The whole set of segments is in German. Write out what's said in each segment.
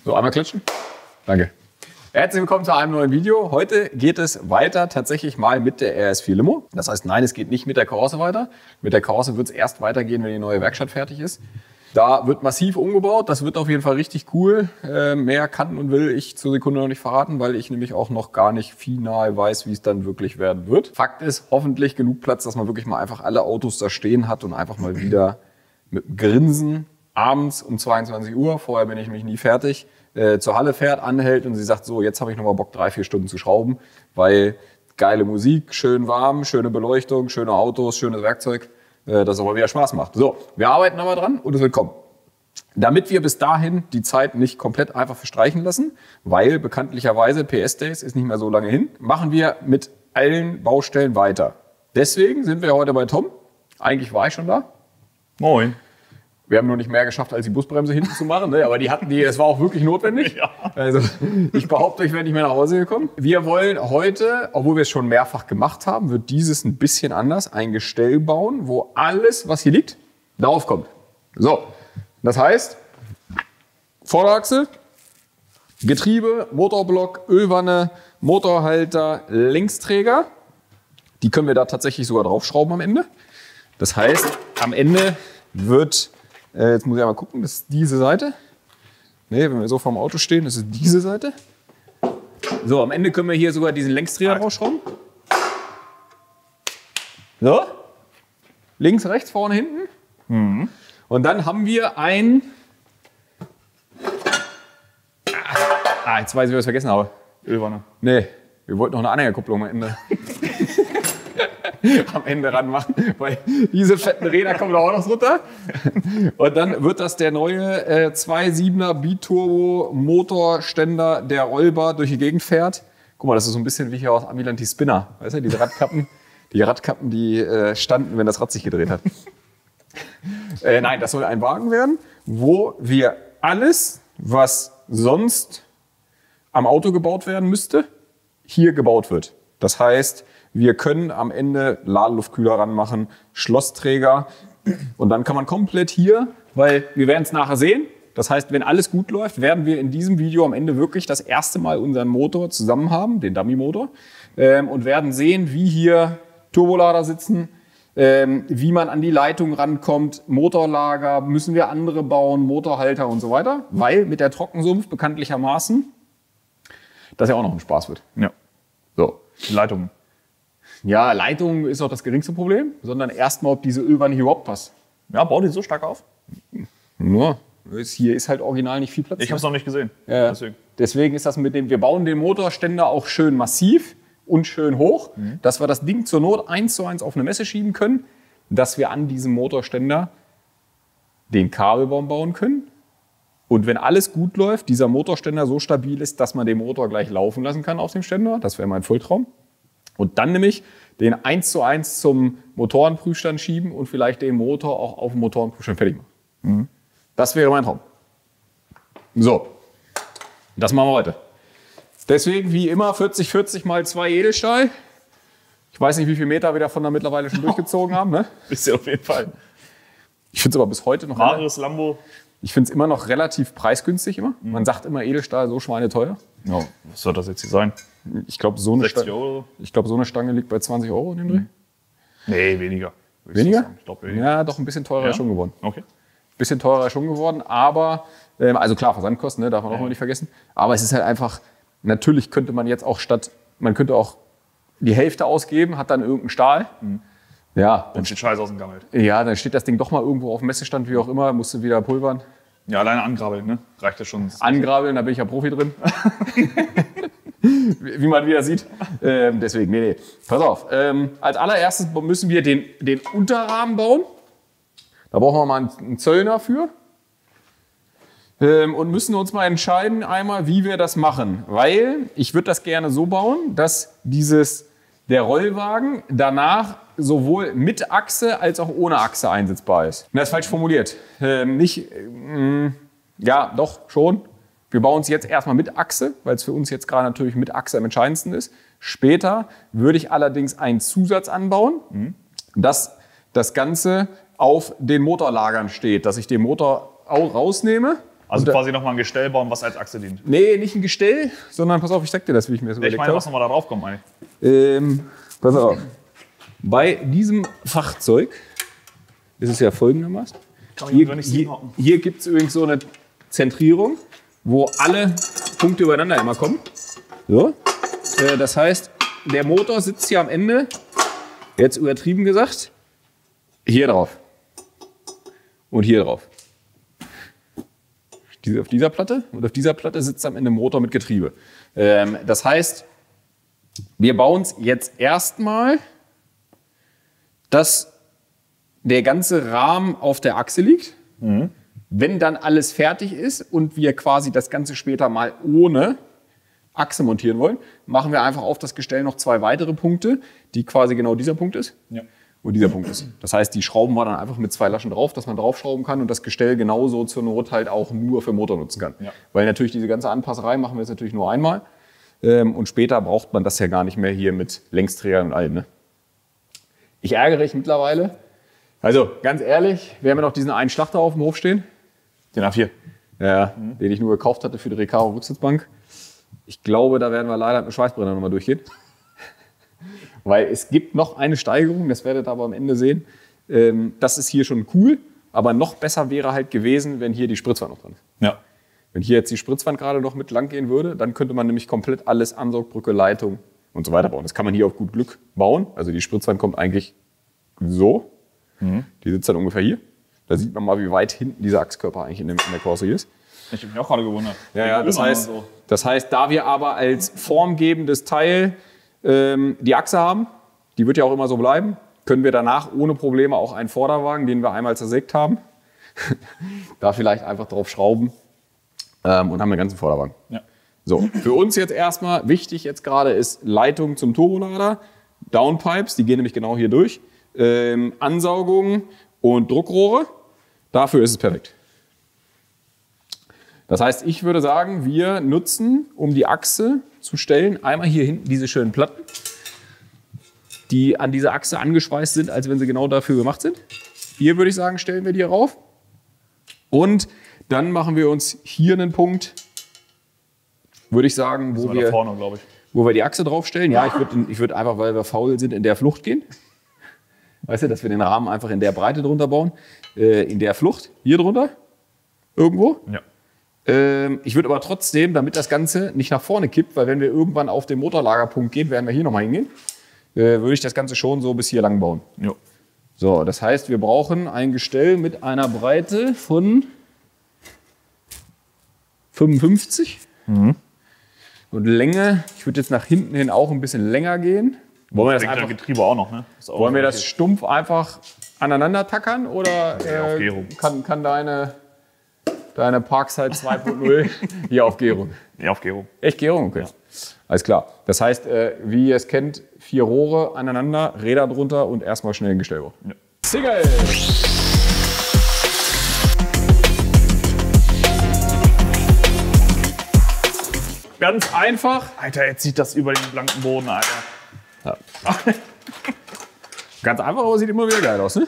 So, einmal klatschen. Danke. Herzlich willkommen zu einem neuen Video. Heute geht es weiter tatsächlich mal mit der RS4 Limo. Das heißt, nein, es geht nicht mit der Karosse weiter. Mit der Karosse wird es erst weitergehen, wenn die neue Werkstatt fertig ist. Da wird massiv umgebaut. Das wird auf jeden Fall richtig cool. Mehr kann und will ich zur Sekunde noch nicht verraten, weil ich nämlich auch noch gar nicht final weiß, wie es dann wirklich werden wird. Fakt ist, hoffentlich genug Platz, dass man wirklich mal einfach alle Autos da stehen hat und einfach mal wieder mit Grinsen abends um 22 Uhr, vorher bin ich nämlich nie fertig, zur Halle fährt, anhält und sie sagt, so, jetzt habe ich nochmal Bock, 3-4 Stunden zu schrauben, weil geile Musik, schön warm, schöne Beleuchtung, schöne Autos, schönes Werkzeug, das aber wieder Spaß macht. So, wir arbeiten aber dran und es wird kommen. Damit wir bis dahin die Zeit nicht komplett einfach verstreichen lassen, weil bekanntlicherweise PS-Days ist nicht mehr so lange hin, machen wir mit allen Baustellen weiter. Deswegen sind wir heute bei Tom. Eigentlich war ich schon da. Moin. Wir haben nur nicht mehr geschafft, als die Busbremse hinten zu machen, ne? Aber das war auch wirklich notwendig. Ja. Also ich behaupte, ich wäre nicht mehr nach Hause gekommen. Wir wollen heute, obwohl wir es schon mehrfach gemacht haben, wird dieses ein bisschen anders, ein Gestell bauen, wo alles, was hier liegt, darauf kommt. So, das heißt, Vorderachse, Getriebe, Motorblock, Ölwanne, Motorhalter, Längsträger. Die können wir da tatsächlich sogar draufschrauben am Ende. Das heißt, am Ende wird... Jetzt muss ich einmal gucken, das ist diese Seite. Ne, wenn wir so vorm Auto stehen, das ist diese Seite. So, am Ende können wir hier sogar diesen Längsträger rausschrauben. So. Links, rechts, vorne, hinten. Mhm. Und dann haben wir ein... jetzt weiß ich, was ich vergessen habe. Ölwanne. Nee, wir wollten noch eine Anhängerkupplung am Ende. Am Ende ranmachen, weil diese fetten Räder kommen da auch noch runter. Und dann wird das der neue 2.7er Biturbo Motorständer, der rollbar durch die Gegend fährt. Guck mal, das ist so ein bisschen wie hier aus Amilanti Spinner. Weißt du, diese Radkappen, die standen, wenn das Rad sich gedreht hat. Nein, das soll ein Wagen werden, wo wir alles, was sonst am Auto gebaut werden müsste, hier gebaut wird. Das heißt, wir können am Ende Ladeluftkühler ranmachen, Schlossträger und dann kann man komplett hier, weil wir werden es nachher sehen, das heißt, wenn alles gut läuft, werden wir in diesem Video am Ende wirklich das erste Mal unseren Motor zusammen haben, den Dummy-Motor, und werden sehen, wie hier Turbolader sitzen, wie man an die Leitung rankommt, Motorlager, müssen wir andere bauen, Motorhalter und so weiter, weil mit der Trockensumpf bekanntlichermaßen das ja auch noch ein Spaß wird. Ja. So. Die Leitungen. Ja, Leitung ist auch das geringste Problem, sondern erstmal, ob diese Ölwanne hier überhaupt passt. Ja, baut die so stark auf? Nur, hier ist halt original nicht viel Platz. Ich habe es noch nicht gesehen. Ja, deswegen ist das mit dem, wir bauen den Motorständer auch schön massiv und schön hoch, dass wir das Ding zur Not 1:1 auf eine Messe schieben können, dass wir an diesem Motorständer den Kabelbaum bauen können. Und wenn alles gut läuft, dieser Motorständer so stabil ist, dass man den Motor gleich laufen lassen kann auf dem Ständer, das wäre mein Volltraum. Und dann nämlich den 1:1 zum Motorenprüfstand schieben und vielleicht den Motor auch auf dem Motorenprüfstand fertig machen. Mhm. Das wäre mein Traum. So, das machen wir heute. Deswegen wie immer 40-40 mal 2 Edelstahl. Ich weiß nicht, wie viele Meter wir davon da mittlerweile schon durchgezogen haben. Ne? Ist ja auf jeden Fall. Ich finde es aber bis heute noch... Rares Lambo. Ich finde es immer noch relativ preisgünstig immer. Man sagt immer Edelstahl so schweineteuer. Ja, was soll das jetzt hier sein? Ich glaube, so, so eine Stange liegt bei 20 € in dem Dreh. Nee, weniger. Weniger? Ich glaube weniger. Ja, doch ein bisschen teurer ist schon geworden. Okay. Bisschen teurer ist schon geworden, aber, also klar, Versandkosten, ne, darf man auch mal nicht vergessen. Aber es ist halt einfach, natürlich könnte man jetzt auch man könnte auch die Hälfte ausgeben, hat dann irgendeinen Stahl. Mhm. Ja. Dann steht Scheiß aus dem Gammelt. Ja, dann steht das Ding doch mal irgendwo auf dem Messestand, wie auch immer, musst du wieder pulvern. Ja, alleine angrabeln, ne? Reicht ja schon. Angrabeln, da bin ich ja Profi drin. Wie man wieder sieht. Deswegen, nee. Pass auf. Als allererstes müssen wir den Unterrahmen bauen. Da brauchen wir mal einen Zöllner für. Und müssen uns mal entscheiden einmal, wie wir das machen. Weil ich würde das gerne so bauen, dass der Rollwagen danach sowohl mit Achse als auch ohne Achse einsetzbar ist. Das ist falsch formuliert. Ja, doch, schon. Wir bauen es jetzt erstmal mit Achse, weil es für uns jetzt gerade natürlich mit Achse am entscheidendsten ist. Später würde ich allerdings einen Zusatz anbauen, dass das Ganze auf den Motorlagern steht, dass ich den Motor rausnehme Also Und quasi nochmal ein Gestell bauen, was als Achse dient. Nee, nicht ein Gestell, sondern pass auf, ich sag dir das, wie ich mir das Ich überlegt meine, habe. was nochmal da drauf kommt, meine ich. Pass auf. Bei diesem Fahrzeug ist es ja folgendermaßen. Hier gibt es übrigens so eine Zentrierung, wo alle Punkte übereinander immer kommen. So. Das heißt, der Motor sitzt hier am Ende, jetzt übertrieben gesagt, hier drauf. Und hier drauf. Auf dieser Platte und auf dieser Platte sitzt am Ende ein Motor mit Getriebe. Das heißt, wir bauen es jetzt erstmal, dass der ganze Rahmen auf der Achse liegt. Mhm. Wenn dann alles fertig ist und wir quasi das Ganze später mal ohne Achse montieren wollen, machen wir einfach auf das Gestell noch 2 weitere Punkte, die quasi genau dieser Punkt ist. Ja. Und dieser Punkt ist. Das heißt, die schrauben wir dann einfach mit 2 Laschen drauf, dass man draufschrauben kann und das Gestell genauso zur Not halt auch nur für Motor nutzen kann. Ja. Weil natürlich diese ganze Anpasserei machen wir jetzt natürlich nur einmal. Und später braucht man das ja gar nicht mehr hier mit Längsträgern und allem. Ne? Ich ärgere mich mittlerweile. Also ganz ehrlich, wir haben ja noch diesen einen Schlachter auf dem Hof stehen. Den A4. Ja, den ich nur gekauft hatte für die Recaro Rücksitzbank. Ich glaube, da werden wir leider mit dem Schweißbrenner nochmal durchgehen. Weil es gibt noch eine Steigerung, das werdet ihr aber am Ende sehen. Das ist hier schon cool, aber noch besser wäre halt gewesen, wenn hier die Spritzwand noch dran ist. Ja. Wenn hier jetzt die Spritzwand gerade noch mit lang gehen würde, dann könnte man nämlich komplett alles, Ansaugbrücke, Leitung und so weiter bauen. Das kann man hier auf gut Glück bauen. Also die Spritzwand kommt eigentlich so. Mhm. Die sitzt dann ungefähr hier. Da sieht man mal, wie weit hinten dieser Achskörper eigentlich in der Karosserie ist. Ich habe mich auch gerade gewundert. Ja, das heißt, da wir aber als formgebendes Teil die Achse haben, die wird ja auch immer so bleiben, können wir danach ohne Probleme auch einen Vorderwagen, den wir einmal zersägt haben, da vielleicht einfach drauf schrauben und haben den ganzen Vorderwagen. Ja. So, für uns jetzt erstmal wichtig jetzt gerade ist Leitung zum Turbolader, Downpipes, die gehen nämlich genau hier durch, Ansaugung und Druckrohre. Dafür ist es perfekt. Das heißt, ich würde sagen, wir nutzen, um die Achse zu stellen, einmal hier hinten diese schönen Platten, die an diese Achse angeschweißt sind, als wenn sie genau dafür gemacht sind. Hier würde ich sagen, stellen wir die rauf. Und dann machen wir uns hier einen Punkt, würde ich sagen, wo wir die Achse draufstellen. Ja, ich würd einfach, weil wir faul sind, in der Flucht gehen. Weißt du, dass wir den Rahmen einfach in der Breite drunter bauen. In der Flucht, hier drunter, irgendwo. Ja. Ich würde aber trotzdem, damit das Ganze nicht nach vorne kippt, weil wenn wir irgendwann auf den Motorlagerpunkt gehen, werden wir hier nochmal hingehen, würde ich das Ganze schon so bis hier lang bauen. Jo. So, das heißt, wir brauchen ein Gestell mit einer Breite von 55 und Länge. Ich würde jetzt nach hinten hin auch ein bisschen länger gehen. Wollen wir das einfach, Getriebe auch noch, ne? Wollen wir das stumpf einfach aneinander tackern oder kann deine Parkside 2.0 hier auf Gärung? Ja, auf Gärung. Echt Gärung? Okay. Ja. Alles klar. Das heißt, wie ihr es kennt, 4 Rohre aneinander, Räder drunter und erstmal schnell ein Gestell. Ja. Single! Ganz einfach. Alter, jetzt sieht das über den blanken Boden, Alter. Ja. Ganz einfach, aber sieht immer wieder geil aus, ne?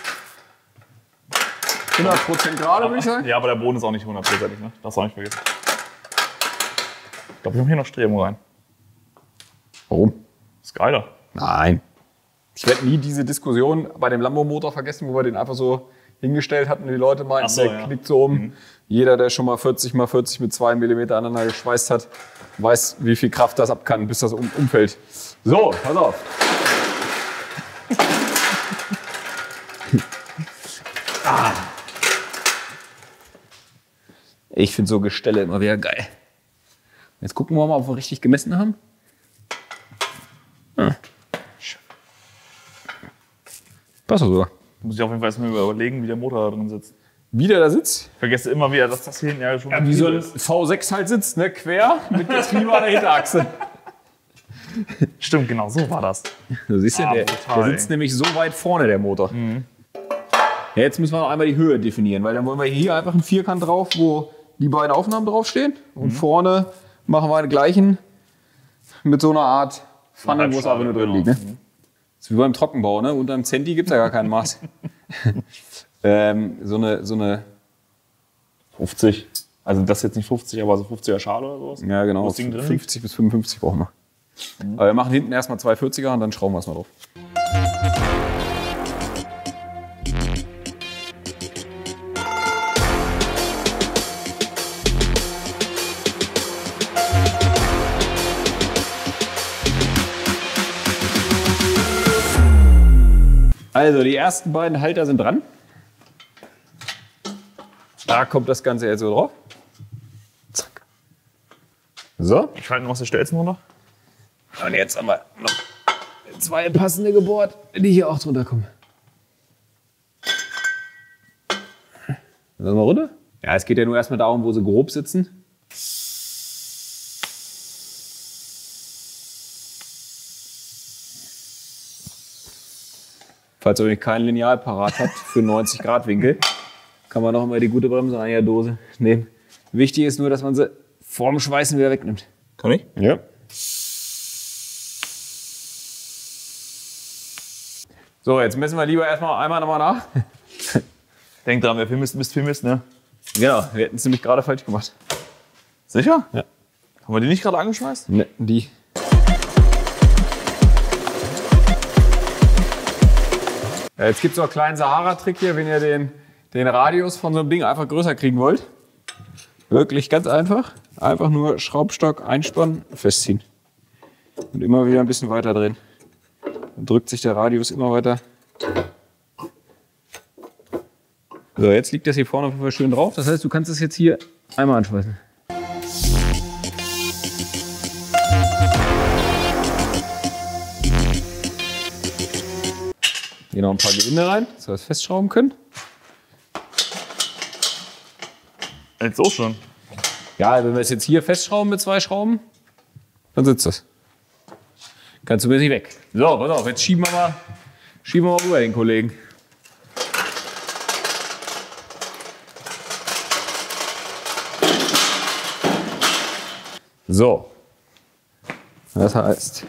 100% gerade, würde ich sagen. Ja, aber der Boden ist auch nicht 100%, ne? Das auch nicht vergessen. Ich glaube, wir haben hier noch Streben rein. Warum? Ist geiler. Nein. Ich werde nie diese Diskussion bei dem Lambo-Motor vergessen, wo wir den einfach so hingestellt hatten und die Leute meinten, der knickt so um. Mhm. Jeder, der schon mal 40x40 mit 2 mm aneinander geschweißt hat, weiß, wie viel Kraft das ab kann, bis das umfällt. So, pass auf. Ich finde so Gestelle immer wieder geil. Jetzt gucken wir mal, ob wir richtig gemessen haben. Passt doch sogar. Muss ich auf jeden Fall erstmal überlegen, wie der Motor da drin sitzt. Wie der da sitzt? Ich vergesse immer wieder, dass das hier hinten ja schon wie so ein V6 halt sitzt, ne? Quer mit Getriebe an der Hinterachse. Stimmt, genau so war das. Du siehst ja, der sitzt nämlich so weit vorne, der Motor. Mhm. Ja, jetzt müssen wir noch einmal die Höhe definieren, weil dann wollen wir hier einfach einen Vierkant drauf, wo die beiden Aufnahmen draufstehen. Und vorne machen wir den gleichen mit so einer Art Pfanne, wo es aber nur drin liegt. Ne? Das ist wie beim Trockenbau, ne? Unter einem Zenti gibt es ja gar kein Maß. So eine 50. Also das ist jetzt nicht 50, aber so 50er Schale oder sowas? Ja, genau. Wo das Ding drin 50 bis 55 brauchen wir. Aber wir machen hinten erstmal 2 40er und dann schrauben wir es mal drauf. Also, die ersten beiden Halter sind dran. Da kommt das Ganze jetzt so drauf. Zack. So. Ich halte noch was der Stelzen runter. Und jetzt haben wir noch 2 passende gebohrt, die hier auch drunter kommen. Lassen wir runter? Ja, es geht ja nur erstmal darum, wo sie grob sitzen. Falls ihr euch kein Lineal parat habt für 90 Grad Winkel, kann man noch mal die gute Bremseneinerdose nehmen. Wichtig ist nur, dass man sie vorm Schweißen wieder wegnimmt. Kann ich? Ja. So, jetzt messen wir lieber erstmal einmal nochmal nach. Denk dran, wer viel misst, ne? Genau, wir hätten es nämlich gerade falsch gemacht. Sicher? Ja. Haben wir die nicht gerade angeschweißt? Ne, die. Ja, jetzt gibt es noch einen kleinen Sahara-Trick hier, wenn ihr den Radius von so einem Ding einfach größer kriegen wollt. Wirklich ganz einfach. Einfach nur Schraubstock einspannen, festziehen. Und immer wieder ein bisschen weiter drehen. Dann drückt sich der Radius immer weiter. So, jetzt liegt das hier vorne auf jeden Fall schön drauf. Das heißt, du kannst es jetzt hier einmal anschweißen. Hier noch ein paar Gewinde rein, dass wir das festschrauben können. Jetzt so schon. Ja, wenn wir es jetzt hier festschrauben mit 2 Schrauben, dann sitzt das. Kannst du mir nicht weg. So, pass auf, jetzt schieben wir mal rüber den Kollegen. So. Das heißt,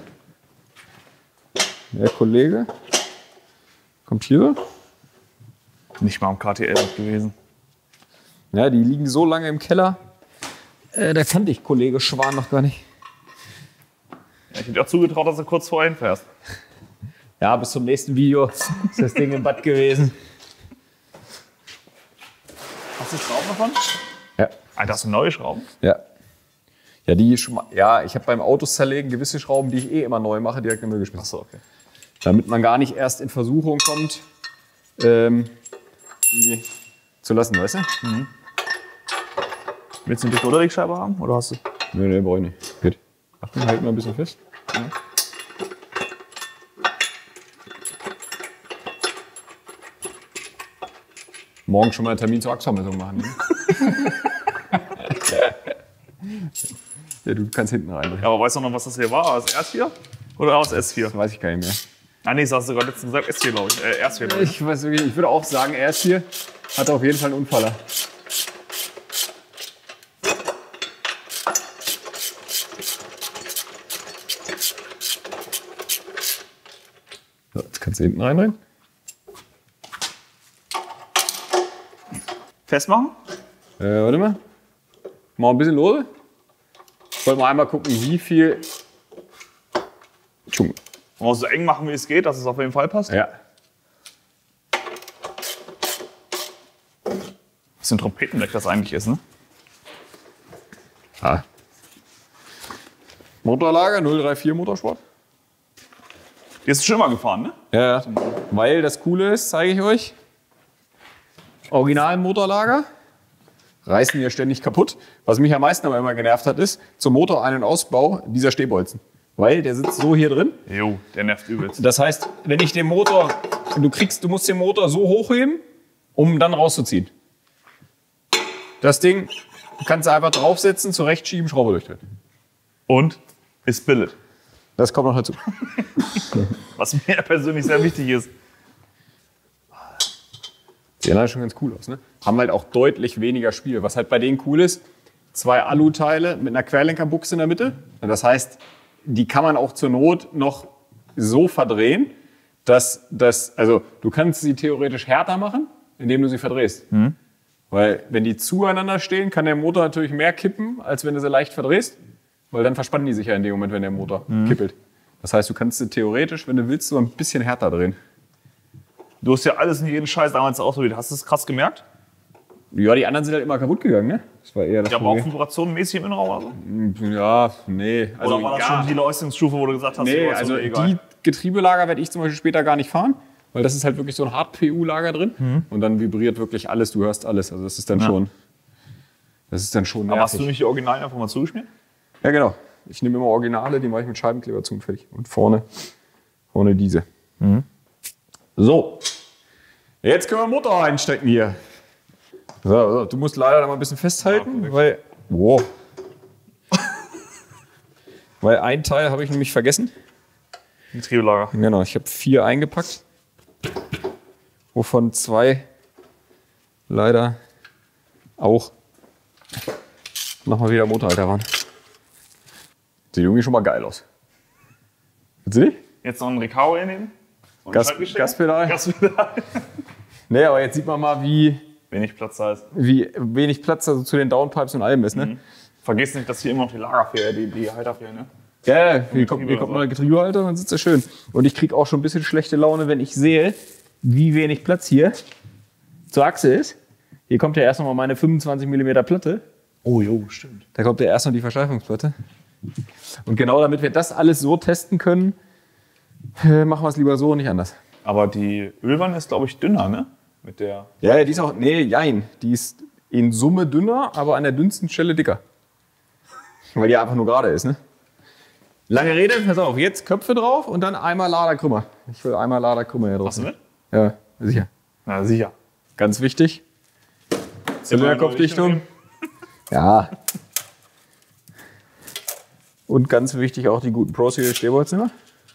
der Kollege kommt hier. Nicht mal am KTL gewesen. Ja, die liegen so lange im Keller. Da kannte ich Kollege Schwan noch gar nicht. Ja, ich hätte dir auch zugetraut, dass du kurz vorher hinfährst. Ja, bis zum nächsten Video ist das Ding im Bad gewesen. Hast du Schrauben davon? Ja. Alter, hast du neue Schrauben? Ja. Ja, ich habe beim Autos zerlegen gewisse Schrauben, die ich immer neu mache, direkt in den Müll geschmissen. Achso, okay. Damit man gar nicht erst in Versuchung kommt, die zu lassen, weißt du? Mhm. Willst du eine dicke Unterlegscheibe haben? Oder hast du? Nee, brauche ich nicht. Geht. Achtung, halt mal ein bisschen fest. Ja. Morgen schon mal einen Termin zur Achsvermessung machen. Ne? Ja, du kannst hinten rein. Ja, aber weißt du noch, was das hier war? War das R4? Oder war das S4? Das weiß ich gar nicht mehr. Ah, nee, das hast du gerade letztens gesagt. S4, glaube ich. R4, glaube ich. Ich weiß wirklich, ich würde auch sagen, er ist hier. Hat auf jeden Fall einen Unfaller. So, jetzt kannst du hinten reinrennen. Festmachen? Warte mal. Mal ein bisschen lose. Ich wollte mal einmal gucken, wie viel. Man muss so eng machen, wie es geht, dass es auf jeden Fall passt. Ja. Was für ein Trompetendeck das eigentlich ist, ne? Ah. Motorlager 034 Motorsport. Die ist schon mal gefahren, ne? Ja, weil das Coole ist, zeige ich euch. Original Motorlager. Reißen hier ständig kaputt. Was mich am meisten aber immer genervt hat, ist zum Motorein- und Ausbau dieser Stehbolzen. Weil der sitzt so hier drin. Jo, der nervt übelst. Das heißt, wenn ich den Motor, du musst den Motor so hochheben, um dann rauszuziehen. Das Ding kannst du einfach draufsetzen, zurechtschieben, Schraube durchdrehen. Und ist billig. Das kommt noch dazu. Was mir persönlich sehr wichtig ist. Sehen halt schon ganz cool aus, ne? Haben halt auch deutlich weniger Spiel. Was halt bei denen cool ist, 2 Aluteile mit einer Querlenkerbuchse in der Mitte. Und das heißt, die kann man auch zur Not noch so verdrehen, dass das, also du kannst sie theoretisch härter machen, indem du sie verdrehst. Weil wenn die zueinander stehen, kann der Motor natürlich mehr kippen, als wenn du sie leicht verdrehst. Weil dann verspannen die sich ja in dem Moment, wenn der Motor kippelt. Das heißt, du kannst sie theoretisch, wenn du willst, so ein bisschen härter drehen. Du hast ja alles in jeden Scheiß damals ausprobiert. Hast du das krass gemerkt? Ja, die anderen sind halt immer kaputt gegangen, ne? Das war eher das Ja, aber auch Problem. vibrationenmäßig im Innenraum oder so? Ja, nee. Also, Oder war das schon die Leistungsstufe, wo du gesagt hast, nee, Vibration also egal? die Getriebelager werde ich zum Beispiel später gar nicht fahren, weil das ist halt wirklich so ein Hard-PU-Lager drin. Und dann vibriert wirklich alles, du hörst alles. Also das ist dann schon nervig. Aber hast du nicht die Originalen einfach mal zugeschmiert? Ja, genau. Ich nehme immer Originale, die mache ich mit Scheibenkleber zu und fertig. Und vorne diese. So. Jetzt können wir den Motor einstecken hier. So, du musst leider noch mal ein bisschen festhalten, weil. Wow. Weil ein Teil habe ich nämlich vergessen. Getriebelager. Genau, ich habe 4 eingepackt. Wovon 2 leider auch nochmal wieder Motorhalter waren. Sieht irgendwie schon mal geil aus. Willst du nicht? Jetzt noch einen Recaro nehmen? Gaspedal? Gaspedal. Nee, aber jetzt sieht man mal, wie Wenig Platz da ist. wenig Platz also zu den Downpipes und allem ist. Ne? Vergiss nicht, dass hier immer noch die Lager fehlen, die Halter fehlen. Ne? Ja, hier kommt mal der Getriebehalter, dann sitzt er schön. Und ich kriege auch schon ein bisschen schlechte Laune, wenn ich sehe, wie wenig Platz hier zur Achse ist. Hier kommt ja erst noch mal meine 25 mm Platte. Oh jo, stimmt. Da kommt ja erst noch die Versteifungsplatte. Und genau damit wir das alles so testen können, machen wir es lieber so und nicht anders. Aber die Ölwanne ist, glaube ich, dünner, ne? Mit der. Ja, die ist auch, nee, jein. Die ist in Summe dünner, aber an der dünnsten Stelle dicker. Weil die einfach nur gerade ist, ne? Lange Rede, pass auf, jetzt Köpfe drauf und dann einmal Laderkrümmer. Ich will einmal Laderkrümmer hier drauf. Hast du mit? Ja, sicher. Na, sicher. Ganz wichtig. Zylinderkopfdichtung. Ja. Und ganz wichtig auch die guten Pro-Series Stehbolzen.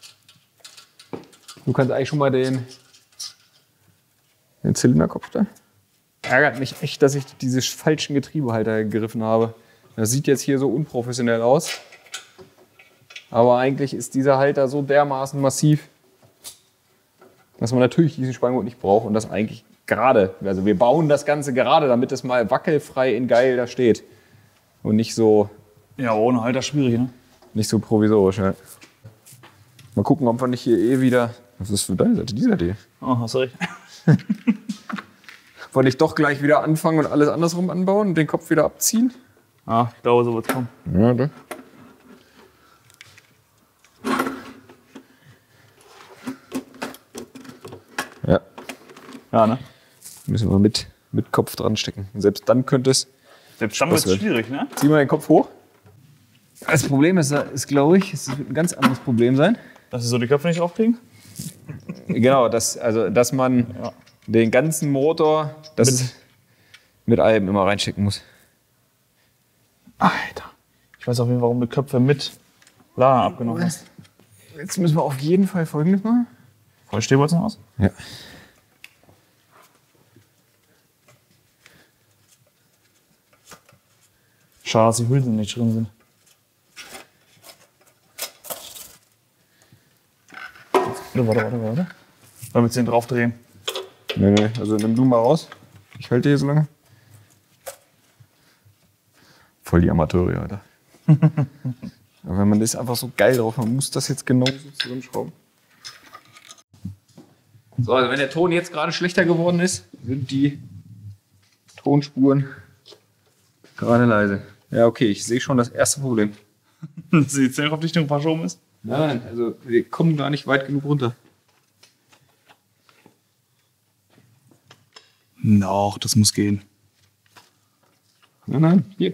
Du kannst eigentlich schon mal den Zylinderkopf da. Ärgert mich echt, dass ich diese falschen Getriebehalter gegriffen habe. Das sieht jetzt hier so unprofessionell aus. Aber eigentlich ist dieser Halter so dermaßen massiv, dass man natürlich diesen Spanngurt nicht braucht und das eigentlich gerade. Also wir bauen das Ganze gerade, damit es mal wackelfrei in geil da steht. Und nicht so, Ja, ohne Halter schwierig, ne? nicht so provisorisch. Ja. Mal gucken, ob wir nicht hier wieder. Was ist für deine Seite? Die Seite hier. Oh, hast du recht. Ob wir nicht doch gleich wieder anfangen und alles andersrum anbauen und den Kopf wieder abziehen? Ah, ich glaube, so wird's kommen. Ja, ne? Ja, Ja, ne? müssen wir mit Kopf dran stecken. Und selbst dann könnte es. Selbst dann wird's schwierig, ne? Zieh mal den Kopf hoch. Das Problem ist glaube ich, es wird ein ganz anderes Problem sein. Dass sie so die Köpfe nicht aufkriegen? Genau, dass man den ganzen Motor mit allem immer reinstecken muss. Alter. Ich weiß auf jeden Fall, warum du Köpfe mit Lader abgenommen hast. Jetzt müssen wir auf jeden Fall Folgendes machen. Voll Stehbolzen aus? Ja. Schade, dass die Hülsen nicht drin sind. Warte. Wollen wir jetzt den drauf drehen? Nee, also nimm du mal raus. Ich halte hier so lange. Voll die Amateure, Alter. Aber wenn man das einfach so geil drauf hat, man muss das jetzt genau so zusammenschrauben. So, also wenn der Ton jetzt gerade schlechter geworden ist, sind die Tonspuren gerade leise. Ja, okay, ich sehe schon das erste Problem. Dass die Zylinderkopfdichtung verschoben ist? Nein, also wir kommen gar nicht weit genug runter. Doch, das muss gehen. Nein, hier.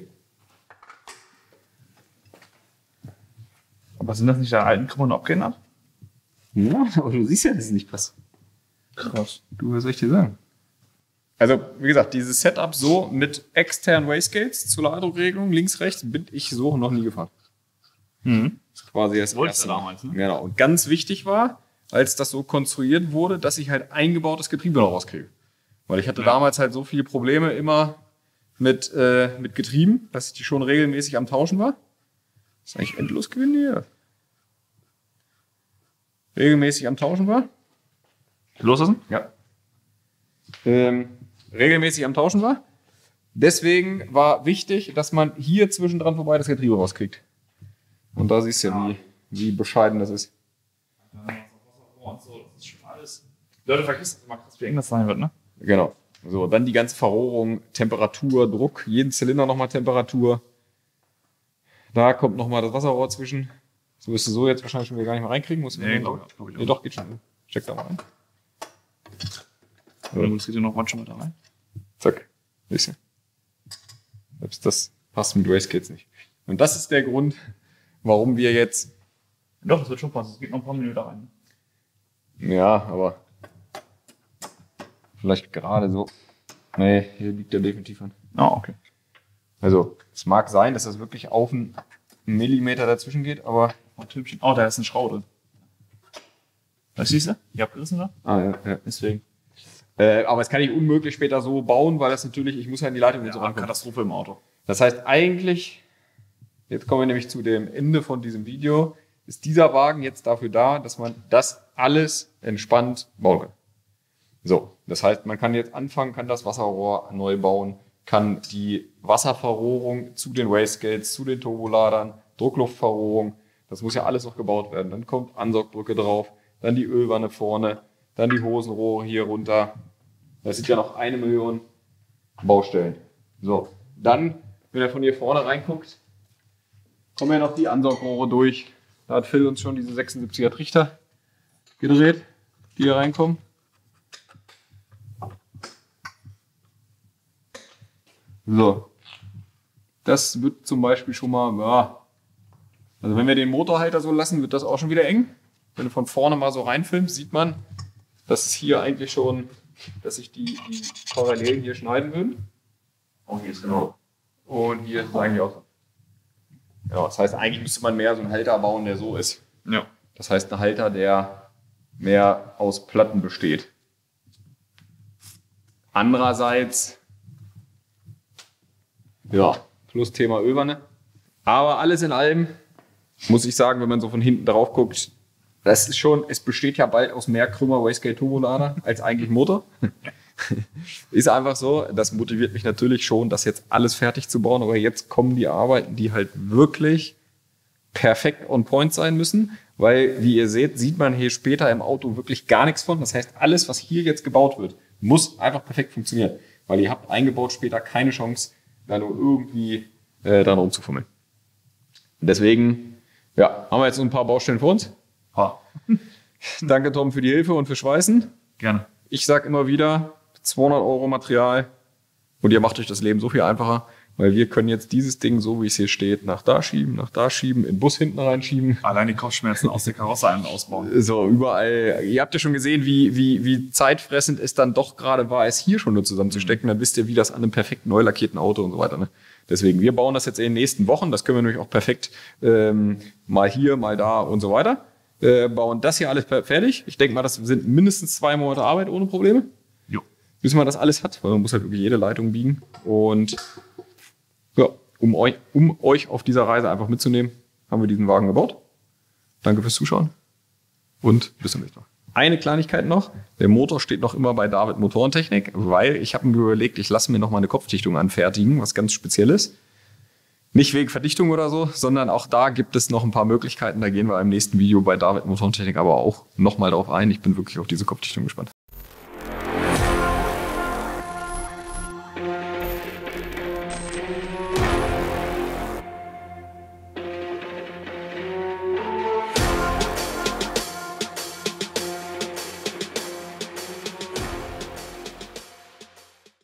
Aber sind das nicht deine alten Krümmer abgeändert? Ja, aber du siehst ja, dass es nicht passt. Krass. Du, was soll ich dir sagen? Also, wie gesagt, dieses Setup so mit externen Wastegates zur Ladedruckregelung, links, rechts, bin ich so noch nie gefahren. Das ist quasi das Wolltest erste du Mal. damals, ne? Genau. Und ganz wichtig war, als das so konstruiert wurde, dass ich halt eingebautes Getriebe noch rauskriege. Weil ich hatte damals halt so viele Probleme immer mit Getrieben, dass ich die schon regelmäßig am Tauschen war. Das ist eigentlich endlos gewinnen hier. Regelmäßig am Tauschen war. Loslassen? Ja. Regelmäßig am Tauschen war. Deswegen war wichtig, dass man hier zwischendran vorbei das Getriebe rauskriegt. Und da siehst du ja, wie bescheiden das ist. Das ist schon alles. Leute, vergessen immer krass, wie eng das sein wird, ne? Genau. So, dann die ganze Verrohrung, Temperatur, Druck, jeden Zylinder nochmal Temperatur. Da kommt nochmal das Wasserrohr zwischen. So wirst du so jetzt wahrscheinlich schon wieder gar nicht mehr reinkriegen. Nee, doch, geht schon. Check da mal rein. So. Das geht hier noch manchmal da rein. Zack. Bisschen. Selbst das passt mit Wastegate nicht. Und das ist der Grund, warum wir jetzt... Doch, das wird schon passen. Es geht noch ein paar Minuten da rein. Ja, aber... Vielleicht gerade so. Nee, hier liegt der definitiv an. Ah, okay. Also, es mag sein, dass das wirklich auf einen Millimeter dazwischen geht, aber... Oh, da ist eine Schraube drin. Das siehst du? Die abgerissen da? Ah, ja. Deswegen. Aber das kann ich unmöglich später so bauen, weil das natürlich, ich muss ja in die Leitung und so rankommen. Katastrophe im Auto. Das heißt eigentlich, jetzt kommen wir nämlich zu dem Ende von diesem Video, ist dieser Wagen jetzt dafür da, dass man das alles entspannt bauen kann. So, das heißt, man kann jetzt anfangen, kann das Wasserrohr neu bauen, kann die Wasserverrohrung zu den Wastegates, zu den Turboladern, Druckluftverrohrung, das muss ja alles noch gebaut werden. Dann kommt Ansaugbrücke drauf, dann die Ölwanne vorne, dann die Hosenrohre hier runter. Das sind ja noch 1 Million Baustellen. So, dann, wenn er von hier vorne reinguckt, kommen ja noch die Ansaugrohre durch. Da hat Phil uns schon diese 76er Trichter gedreht, die hier reinkommen. So, das wird zum Beispiel schon mal, ja, also wenn wir den Motorhalter so lassen, wird das auch schon wieder eng. Wenn du von vorne mal so reinfilmst, sieht man, dass es hier eigentlich schon, dass sich die Parallelen hier schneiden würden. Oh, hier ist genau. Und hier ist es eigentlich auch so. Genau, das heißt, eigentlich müsste man mehr so einen Halter bauen, der so ist. Ja. Das heißt, ein Halter, der mehr aus Platten besteht. Andererseits, ja, plus Thema Ölwanne. Aber alles in allem, muss ich sagen, wenn man so von hinten drauf guckt, das ist schon, es besteht ja bald aus mehr Krümmer Wastegate Turbolader als eigentlich Motor. Ist einfach so, das motiviert mich natürlich schon, das jetzt alles fertig zu bauen, aber jetzt kommen die Arbeiten, die halt wirklich perfekt on point sein müssen, weil, wie ihr seht, sieht man hier später im Auto wirklich gar nichts von. Das heißt, alles, was hier jetzt gebaut wird, muss einfach perfekt funktionieren, weil ihr habt eingebaut später keine Chance, da nur irgendwie dran rumzufummeln. Deswegen, ja, haben wir jetzt so ein paar Baustellen vor uns. Danke, Tom, für die Hilfe und für Schweißen. Gerne. Ich sage immer wieder, 200 € Material und ihr macht euch das Leben so viel einfacher, weil wir können jetzt dieses Ding, so wie es hier steht, nach da schieben, in den Bus hinten reinschieben. Allein die Kopfschmerzen aus der Karosse ein- und ausbauen. So, überall. Ihr habt ja schon gesehen, wie zeitfressend es dann doch gerade war, es hier schon nur zusammenzustecken. Dann wisst ihr, wie das an einem perfekt neu lackierten Auto und so weiter. Ne? Deswegen, wir bauen das jetzt in den nächsten Wochen. Das können wir nämlich auch perfekt mal hier, mal da und so weiter. Bauen das hier alles fertig. Ich denke mal, das sind mindestens 2 Monate Arbeit ohne Probleme. Jo. Bis man das alles hat, weil man muss halt wirklich jede Leitung biegen. Und ja, um euch auf dieser Reise einfach mitzunehmen, haben wir diesen Wagen gebaut. Danke fürs Zuschauen und bis zum nächsten Mal. Eine Kleinigkeit noch, der Motor steht noch immer bei David Motorentechnik, weil ich habe mir überlegt, ich lasse mir noch mal eine Kopfdichtung anfertigen, was ganz Spezielles. Nicht wegen Verdichtung oder so, sondern auch da gibt es noch ein paar Möglichkeiten. Da gehen wir im nächsten Video bei David Motorentechnik aber auch noch mal drauf ein. Ich bin wirklich auf diese Kopfdichtung gespannt.